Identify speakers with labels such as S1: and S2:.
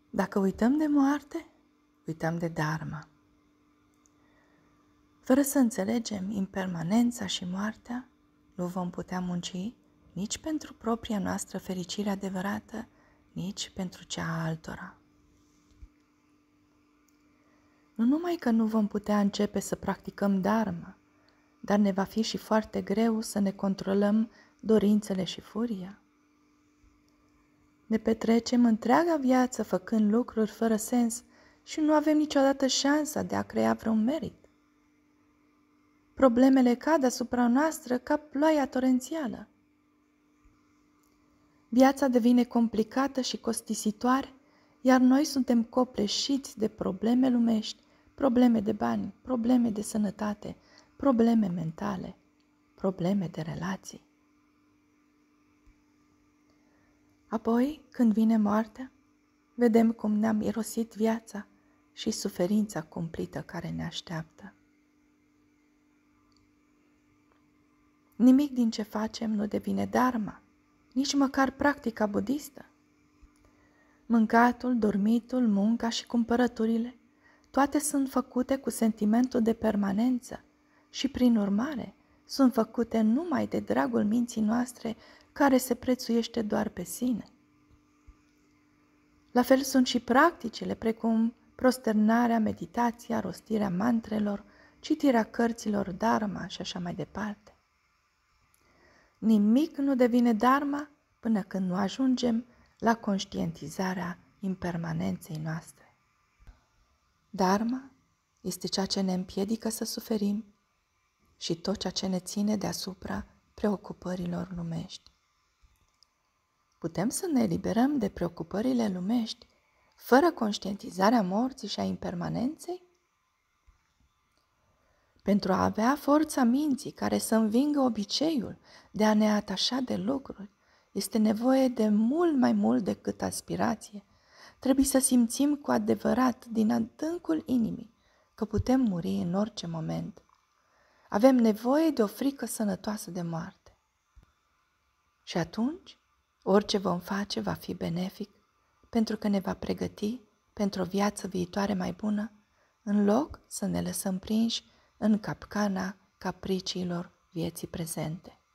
S1: Dacă uităm de moarte, uităm de dharma. Fără să înțelegem impermanența și moartea, nu vom putea munci nici pentru propria noastră fericire adevărată, nici pentru cea a altora. Nu numai că nu vom putea începe să practicăm dharma, dar ne va fi și foarte greu să ne controlăm dorințele și furia. Ne petrecem întreaga viață făcând lucruri fără sens și nu avem niciodată șansa de a crea vreun merit. Problemele cad asupra noastră ca ploaia torențială. Viața devine complicată și costisitoare, iar noi suntem copleșiți de probleme lumești, probleme de bani, probleme de sănătate, probleme mentale, probleme de relații. Apoi, când vine moartea, vedem cum ne-am irosit viața și suferința cumplită care ne așteaptă. Nimic din ce facem nu devine dharma, nici măcar practica budistă. Mâncatul, dormitul, munca și cumpărăturile, toate sunt făcute cu sentimentul de permanență și, prin urmare, sunt făcute numai de dragul minții noastre care se prețuiește doar pe sine. La fel sunt și practicile, precum prosternarea, meditația, rostirea mantrelor, citirea cărților dharma și așa mai departe. Nimic nu devine dharma până când nu ajungem la conștientizarea impermanenței noastre. Dharma este ceea ce ne împiedică să suferim și tot ceea ce ne ține deasupra preocupărilor lumești. Putem să ne eliberăm de preocupările lumești fără conștientizarea morții și a impermanenței? Pentru a avea forța minții care să învingă obiceiul de a ne atașa de lucruri, este nevoie de mult mai mult decât aspirație. Trebuie să simțim cu adevărat din adâncul inimii că putem muri în orice moment. Avem nevoie de o frică sănătoasă de moarte. Și atunci, orice vom face va fi benefic, pentru că ne va pregăti pentru o viață viitoare mai bună, în loc să ne lăsăm prinși în capcana capriciilor vieții prezente.